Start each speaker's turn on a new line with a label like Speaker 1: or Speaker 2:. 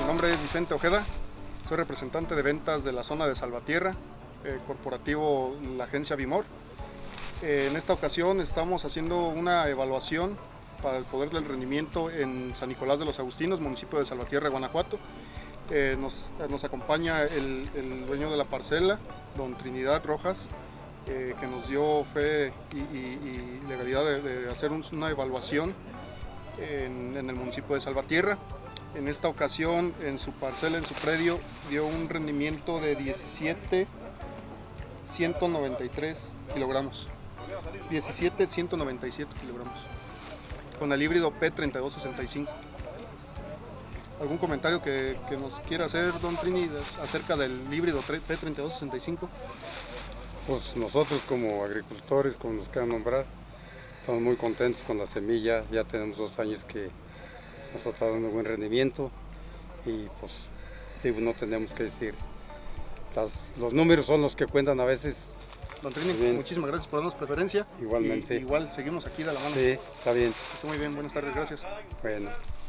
Speaker 1: nombre es Vicente Ojeda, soy representante de ventas de la zona de Salvatierra, corporativo la agencia Bimor. En esta ocasión estamos haciendo una evaluación para el poder del rendimiento en San Nicolás de los Agustinos, municipio de Salvatierra, Guanajuato. Nos acompaña el dueño de la parcela, don Trinidad Rojas, que nos dio fe y legalidad de hacer una evaluación en el municipio de Salvatierra. En esta ocasión, en su parcela, en su predio, dio un rendimiento de 17,193 kilogramos. 17,197 kilogramos. Con el híbrido P3265. ¿Algún comentario que nos quiera hacer, don Trini, acerca del híbrido P3265?
Speaker 2: Pues nosotros como agricultores, como nos quieran nombrar, estamos muy contentos con la semilla. Ya tenemos 2 años que nos está dando buen rendimiento y pues digo, no tenemos que decir. Los números son los que cuentan a veces.
Speaker 1: Don Trini, muchísimas gracias por darnos preferencia.
Speaker 2: Igualmente.
Speaker 1: Igual seguimos aquí de la mano.
Speaker 2: Sí, está bien.
Speaker 1: Está muy bien, buenas tardes, gracias.
Speaker 2: Bueno.